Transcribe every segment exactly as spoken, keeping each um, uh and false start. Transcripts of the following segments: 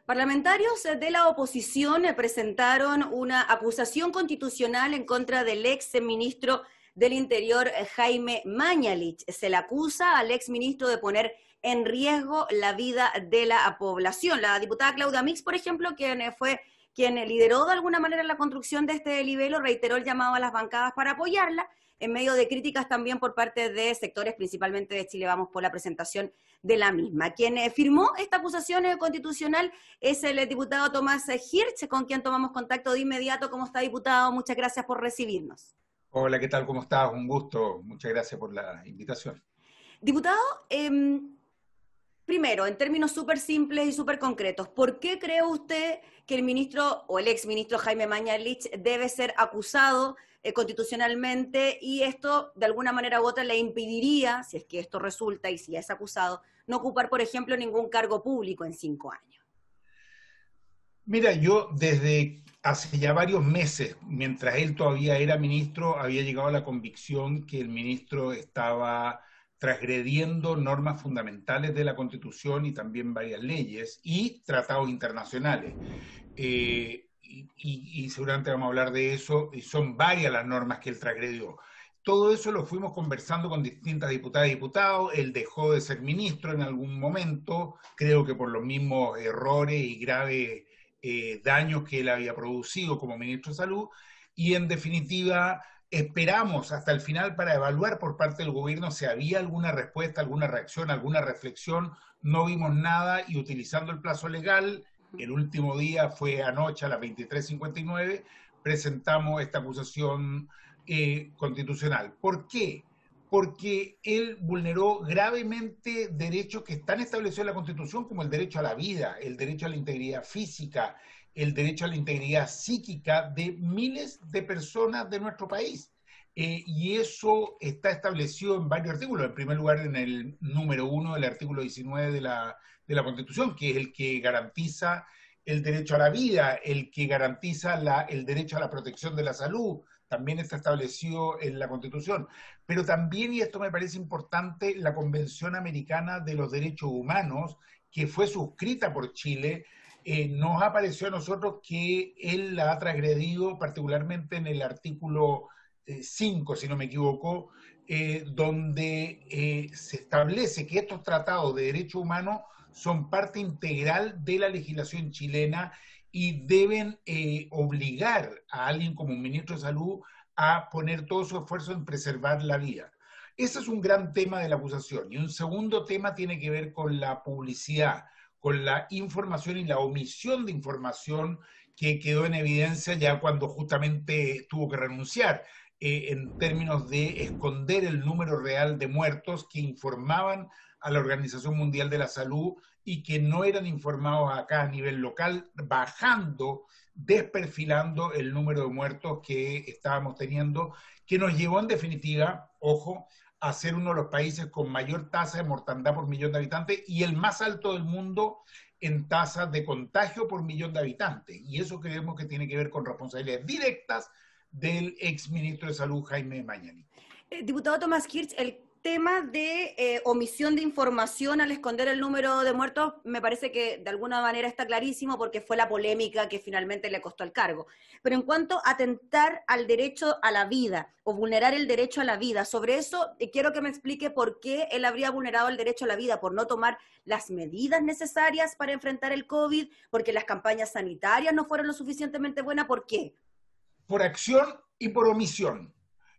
Parlamentarios de la oposición presentaron una acusación constitucional en contra del ex ministro del Interior, Jaime Mañalich. Se le acusa al ex ministro de poner en riesgo la vida de la población. La diputada Claudia Mix, por ejemplo, quien fue quien lideró de alguna manera la construcción de este libelo, reiteró el llamado a las bancadas para apoyarla, en medio de críticas también por parte de sectores, principalmente de Chile Vamos, por la presentación de la misma. Quien eh, firmó esta acusación eh, constitucional es el eh, diputado Tomás Hirsch, con quien tomamos contacto de inmediato. ¿Cómo está, diputado? Muchas gracias por recibirnos. Hola, ¿qué tal? ¿Cómo estás? Un gusto. Muchas gracias por la invitación. Diputado, eh, primero, en términos súper simples y súper concretos, ¿por qué cree usted que el ministro o el exministro Jaime Mañalich debe ser acusado eh, constitucionalmente y esto de alguna manera u otra le impediría, si es que esto resulta y si es acusado, no ocupar, por ejemplo, ningún cargo público en cinco años? Mira, yo desde hace ya varios meses, mientras él todavía era ministro, había llegado a la convicción que el ministro estaba transgrediendo normas fundamentales de la Constitución y también varias leyes y tratados internacionales. Eh, y, y, y seguramente vamos a hablar de eso, y son varias las normas que él transgredió. Todo eso lo fuimos conversando con distintas diputadas y diputados. Él dejó de ser ministro en algún momento, creo que por los mismos errores y graves eh, daños que él había producido como ministro de Salud, y en definitiva esperamos hasta el final para evaluar por parte del gobierno si había alguna respuesta, alguna reacción, alguna reflexión. No vimos nada y utilizando el plazo legal, el último día fue anoche a las veintitrés cincuenta y nueve, presentamos esta acusación eh, constitucional. ¿Por qué? Porque él vulneró gravemente derechos que están establecidos en la Constitución, como el derecho a la vida, el derecho a la integridad física, el derecho a la integridad psíquica de miles de personas de nuestro país. Eh, y eso está establecido en varios artículos. En primer lugar, en el número uno del artículo diecinueve de la, de la Constitución, que es el que garantiza el derecho a la vida, el que garantiza la, el derecho a la protección de la salud, también está establecido en la Constitución. Pero también, y esto me parece importante, la Convención Americana de los Derechos Humanos, que fue suscrita por Chile, eh, nos apareció a nosotros que él la ha transgredido, particularmente en el artículo cinco, si no me equivoco, eh, donde eh, se establece que estos tratados de derechos humanos son parte integral de la legislación chilena y deben eh, obligar a alguien como un ministro de Salud a poner todo su esfuerzo en preservar la vida. Ese es un gran tema de la acusación. Y un segundo tema tiene que ver con la publicidad, con la información y la omisión de información que quedó en evidencia ya cuando justamente tuvo que renunciar. Eh, en términos de esconder el número real de muertos que informaban a la Organización Mundial de la Salud y que no eran informados acá a nivel local, bajando, desperfilando el número de muertos que estábamos teniendo, que nos llevó en definitiva, ojo, a ser uno de los países con mayor tasa de mortandad por millón de habitantes y el más alto del mundo en tasas de contagio por millón de habitantes. Y eso creemos que tiene que ver con responsabilidades directas del ex ministro de Salud, Jaime Mañalich. Eh, diputado Tomás Hirsch, el tema de eh, omisión de información al esconder el número de muertos me parece que de alguna manera está clarísimo porque fue la polémica que finalmente le costó el cargo. Pero en cuanto a atentar al derecho a la vida o vulnerar el derecho a la vida, sobre eso eh, quiero que me explique por qué él habría vulnerado el derecho a la vida, por no tomar las medidas necesarias para enfrentar el COVID, porque las campañas sanitarias no fueron lo suficientemente buenas. ¿Por qué? Por acción y por omisión.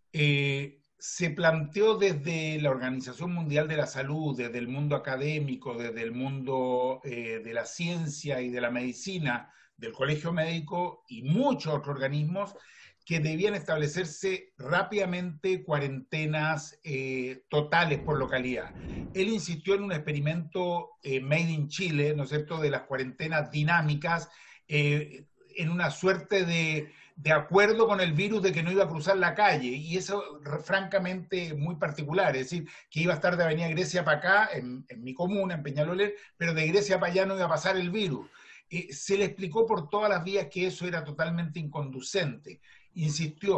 Eh, se planteó desde la Organización Mundial de la Salud, desde el mundo académico, desde el mundo eh, de la ciencia y de la medicina, del Colegio Médico y muchos otros organismos, que debían establecerse rápidamente cuarentenas eh, totales por localidad. Él insistió en un experimento eh, made in Chile, ¿no es cierto?, de las cuarentenas dinámicas, eh, en una suerte de de acuerdo con el virus de que no iba a cruzar la calle, y eso francamente muy particular, es decir, que iba a estar de Avenida Grecia para acá, en, en mi comuna, en Peñalolén, pero de Grecia para allá no iba a pasar el virus. Eh, se le explicó por todas las vías que eso era totalmente inconducente. Insistió.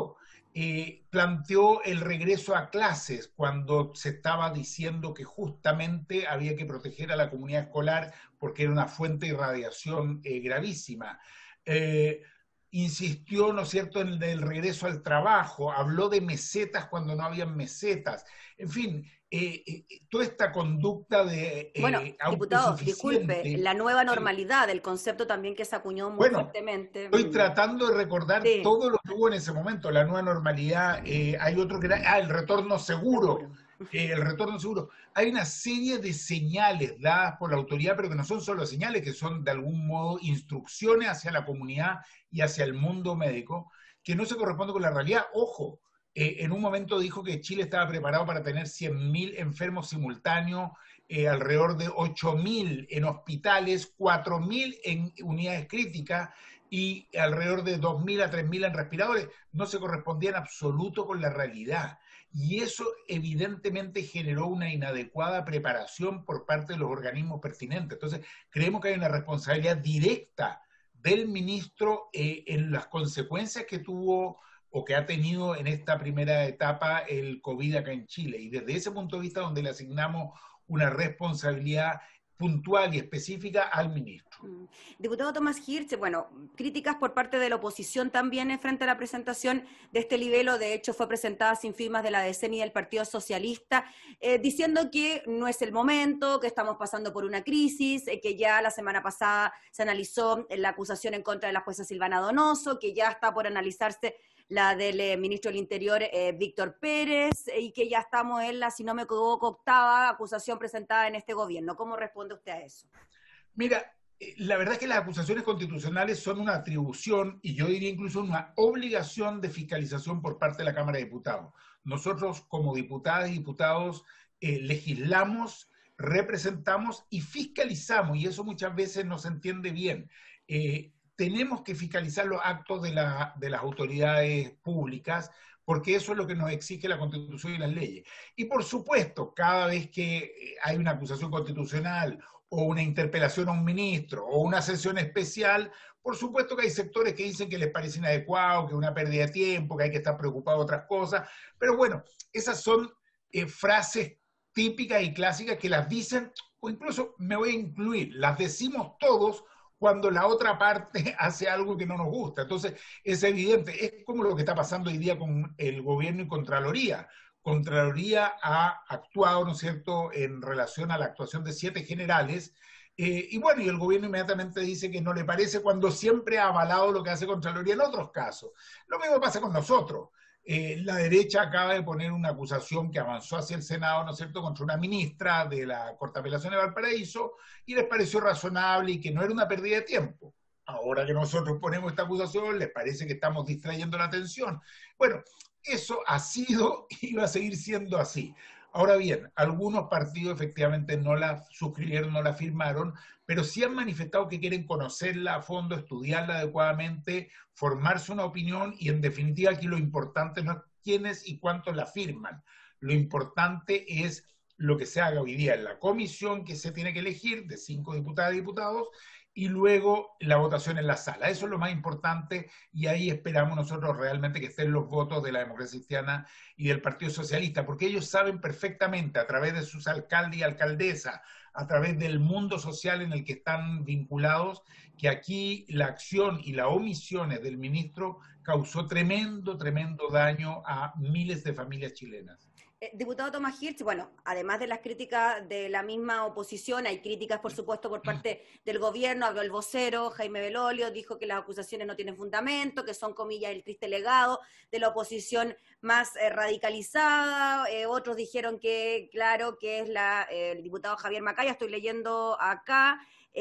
eh, planteó el regreso a clases cuando se estaba diciendo que justamente había que proteger a la comunidad escolar porque era una fuente de radiación eh, gravísima. Eh, insistió, ¿no es cierto?, en el regreso al trabajo, habló de mesetas cuando no habían mesetas, en fin, eh, eh, toda esta conducta de Bueno, eh, diputado, disculpe, autosuficiente. la nueva Sí. normalidad, el concepto también que se acuñó muy Bueno, fuertemente. estoy Mm, tratando de recordar sí, todo lo que hubo en ese momento, la nueva normalidad, eh, hay otro que era, ah, el retorno seguro, seguro. eh, el retorno seguro. Hay una serie de señales dadas por la autoridad, pero que no son solo señales, que son de algún modo instrucciones hacia la comunidad y hacia el mundo médico, que no se corresponden con la realidad. Ojo, eh, en un momento dijo que Chile estaba preparado para tener cien mil enfermos simultáneos, eh, alrededor de ocho mil en hospitales, cuatro mil en unidades críticas y alrededor de dos mil a tres mil en respiradores. No se correspondía en absoluto con la realidad. Y eso evidentemente generó una inadecuada preparación por parte de los organismos pertinentes. Entonces, creemos que hay una responsabilidad directa del ministro eh, en las consecuencias que tuvo o que ha tenido en esta primera etapa el COVID acá en Chile. Y desde ese punto de vista donde le asignamos una responsabilidad puntual y específica al ministro. Mm. Diputado Tomás Hirsch, bueno, críticas por parte de la oposición también en frente a la presentación de este libelo, de hecho fue presentada sin firmas de la D C N y del Partido Socialista, eh, diciendo que no es el momento, que estamos pasando por una crisis, eh, que ya la semana pasada se analizó la acusación en contra de la jueza Silvana Donoso, que ya está por analizarse la del eh, ministro del Interior, eh, Víctor Pérez, eh, y que ya estamos en la, si no me equivoco, octava acusación presentada en este gobierno. ¿Cómo responde usted a eso? Mira, la verdad es que las acusaciones constitucionales son una atribución y yo diría incluso una obligación de fiscalización por parte de la Cámara de Diputados. Nosotros como diputadas y diputados eh, legislamos, representamos y fiscalizamos, y eso muchas veces no se entiende bien. Eh, tenemos que fiscalizar los actos de, la, de las autoridades públicas, porque eso es lo que nos exige la Constitución y las leyes. Y por supuesto, cada vez que hay una acusación constitucional o una interpelación a un ministro o una sesión especial, por supuesto que hay sectores que dicen que les parece inadecuado, que es una pérdida de tiempo, que hay que estar preocupado de otras cosas, pero bueno, esas son eh, frases típicas y clásicas que las dicen, o incluso me voy a incluir, las decimos todos cuando la otra parte hace algo que no nos gusta. Entonces, es evidente, es como lo que está pasando hoy día con el gobierno y Contraloría. Contraloría ha actuado, ¿no es cierto?, en relación a la actuación de siete generales, eh, y bueno, y el gobierno inmediatamente dice que no le parece cuando siempre ha avalado lo que hace Contraloría en otros casos. Lo mismo pasa con nosotros. Eh, la derecha acaba de poner una acusación que avanzó hacia el Senado, ¿no es cierto?, contra una ministra de la Corte de Apelaciones de Valparaíso, y les pareció razonable y que no era una pérdida de tiempo. Ahora que nosotros ponemos esta acusación, les parece que estamos distrayendo la atención. Bueno, eso ha sido y va a seguir siendo así. Ahora bien, algunos partidos efectivamente no la suscribieron, no la firmaron, pero sí han manifestado que quieren conocerla a fondo, estudiarla adecuadamente, formarse una opinión y en definitiva aquí lo importante no es quiénes y cuántos la firman. Lo importante es lo que se haga hoy día en la comisión que se tiene que elegir de cinco diputadas y diputados y luego la votación en la sala. Eso es lo más importante y ahí esperamos nosotros realmente que estén los votos de la Democracia Cristiana y del Partido Socialista, porque ellos saben perfectamente a través de sus alcaldes y alcaldesas, a través del mundo social en el que están vinculados, que aquí la acción y las omisiones del ministro causó tremendo, tremendo daño a miles de familias chilenas. Eh, diputado Tomás Hirsch, bueno, además de las críticas de la misma oposición, hay críticas, por supuesto, por parte del gobierno. Habló el vocero, Jaime Belolio, dijo que las acusaciones no tienen fundamento, que son, comillas, el triste legado de la oposición más eh, radicalizada. Eh, otros dijeron que, claro, que es la, eh, el diputado Javier Macaya, estoy leyendo acá,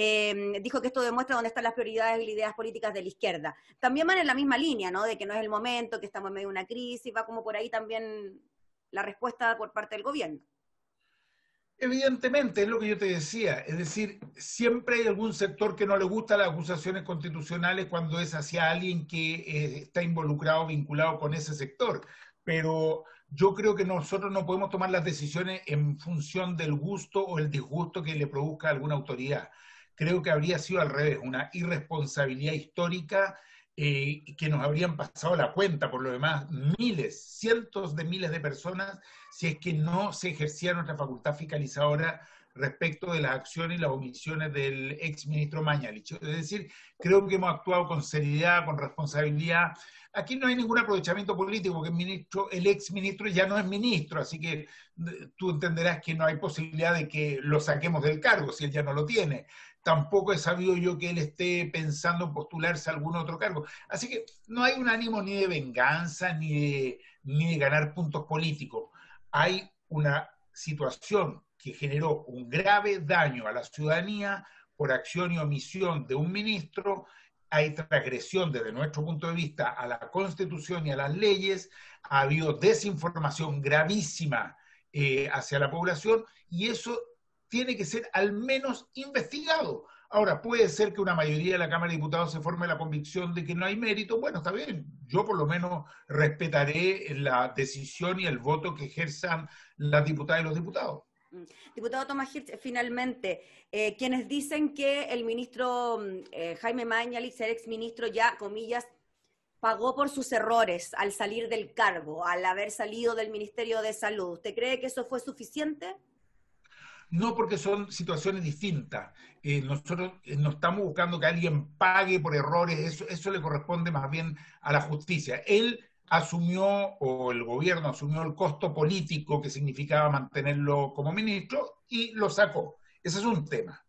Eh, dijo que esto demuestra dónde están las prioridades y las ideas políticas de la izquierda. También van en la misma línea, ¿no?, de que no es el momento, que estamos en medio de una crisis, va como por ahí también la respuesta por parte del gobierno. Evidentemente, es lo que yo te decía, es decir, siempre hay algún sector que no le gusta las acusaciones constitucionales cuando es hacia alguien que eh, está involucrado, vinculado con ese sector, pero yo creo que nosotros no podemos tomar las decisiones en función del gusto o el disgusto que le produzca a alguna autoridad. Creo que habría sido al revés, una irresponsabilidad histórica eh, que nos habrían pasado la cuenta, por lo demás, miles, cientos de miles de personas, si es que no se ejercía nuestra facultad fiscalizadora respecto de las acciones y las omisiones del exministro Mañalich. Es decir, creo que hemos actuado con seriedad, con responsabilidad. Aquí no hay ningún aprovechamiento político, porque el, ministro, el exministro ya no es ministro, así que tú entenderás que no hay posibilidad de que lo saquemos del cargo si él ya no lo tiene. Tampoco he sabido yo que él esté pensando en postularse a algún otro cargo. Así que no hay un ánimo ni de venganza, ni de, ni de ganar puntos políticos. Hay una situación que generó un grave daño a la ciudadanía por acción y omisión de un ministro. Hay transgresión desde nuestro punto de vista a la Constitución y a las leyes, ha habido desinformación gravísima eh, hacia la población, y eso tiene que ser al menos investigado. Ahora, puede ser que una mayoría de la Cámara de Diputados se forme la convicción de que no hay mérito. Bueno, está bien, yo por lo menos respetaré la decisión y el voto que ejerzan las diputadas y los diputados. Diputado Tomás Hirsch, finalmente, eh, quienes dicen que el ministro eh, Jaime Mañalich, el exministro, ya, comillas, pagó por sus errores al salir del cargo, al haber salido del Ministerio de Salud. ¿Usted cree que eso fue suficiente? No, porque son situaciones distintas. Eh, nosotros eh, no estamos buscando que alguien pague por errores, eso, eso le corresponde más bien a la justicia. Él asumió, o el gobierno asumió el costo político que significaba mantenerlo como ministro y lo sacó. Ese es un tema.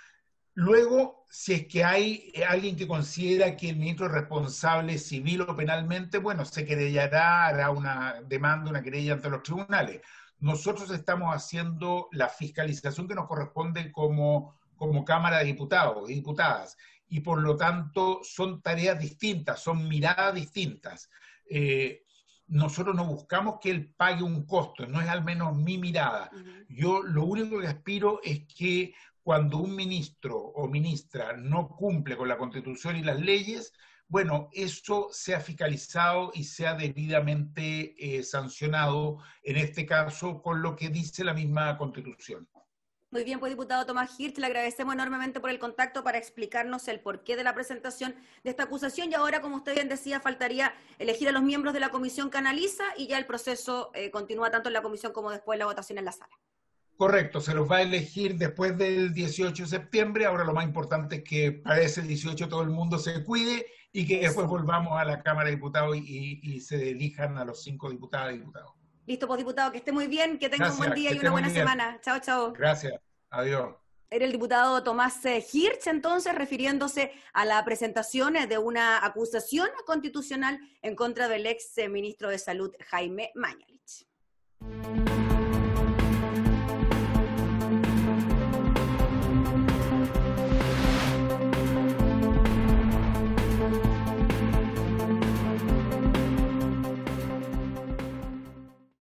Luego, si es que hay alguien que considera que el ministro es responsable civil o penalmente, bueno, se querellará, hará una demanda, una querella ante los tribunales. Nosotros estamos haciendo la fiscalización que nos corresponde como, como Cámara de Diputados y Diputadas, y por lo tanto son tareas distintas, son miradas distintas. Eh, nosotros no buscamos que él pague un costo, no es al menos mi mirada. Uh-huh. Yo lo único que aspiro es que cuando un ministro o ministra no cumple con la Constitución y las leyes, bueno, eso sea fiscalizado y sea debidamente eh, sancionado, en este caso, con lo que dice la misma Constitución. Muy bien, pues diputado Tomás Hirsch, le agradecemos enormemente por el contacto para explicarnos el porqué de la presentación de esta acusación, y ahora, como usted bien decía, faltaría elegir a los miembros de la comisión que analiza, y ya el proceso eh, continúa tanto en la comisión como después la votación en la sala. Correcto, se los va a elegir después del dieciocho de septiembre. Ahora lo más importante es que para ese dieciocho todo el mundo se cuide y que después volvamos a la Cámara de Diputados y, y, y se elijan a los cinco diputadas y diputados. Listo, pues diputado, que esté muy bien, que tenga Gracias, un buen día y una buena semana. Chao, chao. Gracias, adiós. Era el diputado Tomás Hirsch, entonces, refiriéndose a la presentación de una acusación constitucional en contra del ex ministro de Salud, Jaime Mañalich.